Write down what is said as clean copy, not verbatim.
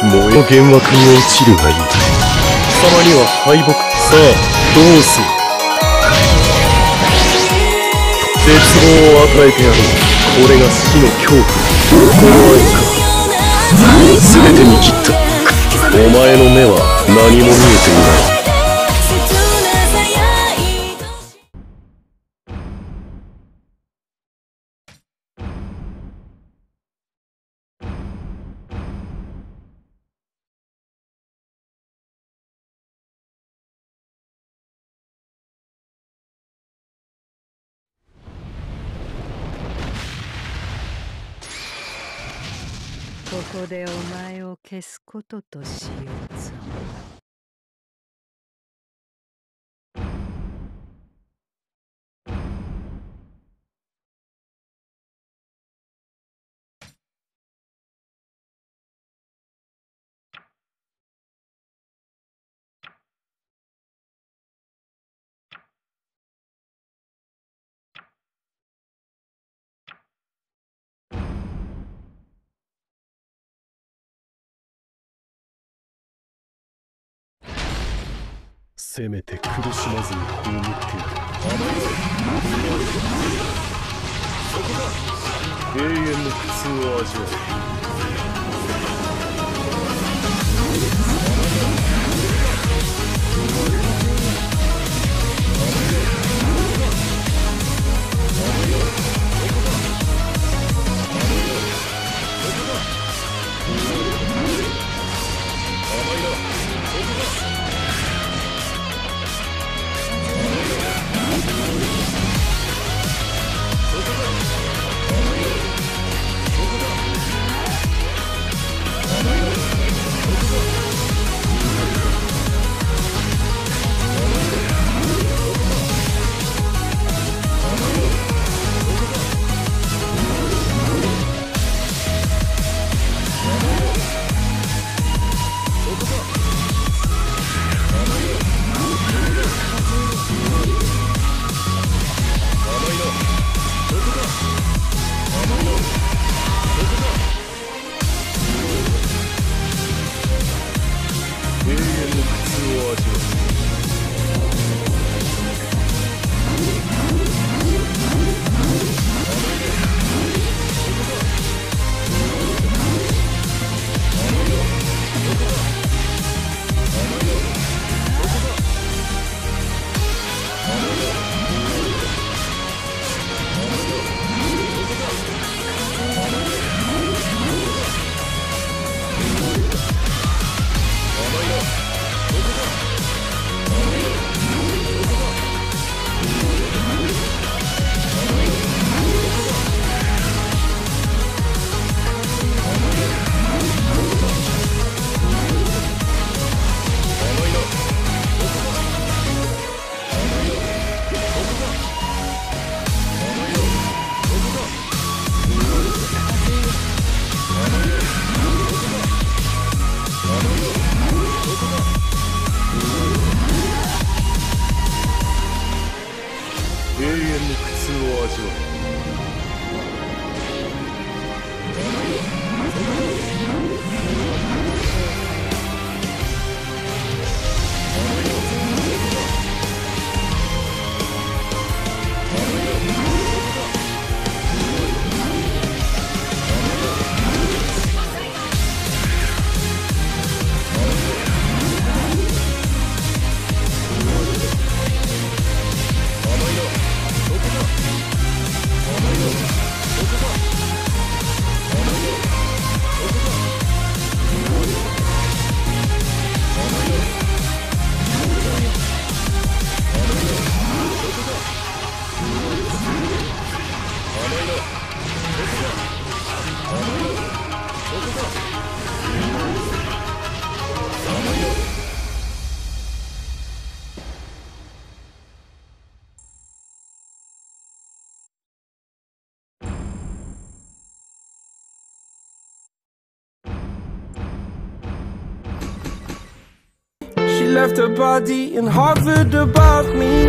燃え幻惑に落ちるがいい。貴様には敗北。さあどうする。絶望を与えてやろう。これが死の恐怖。心合いか。全て見切った。お前の目は何も見えていない。 ここでお前を消すこととしようぞ。 せめて苦しまずに葬ってやる。永遠の苦痛を味わう。 Left her body and hovered above me.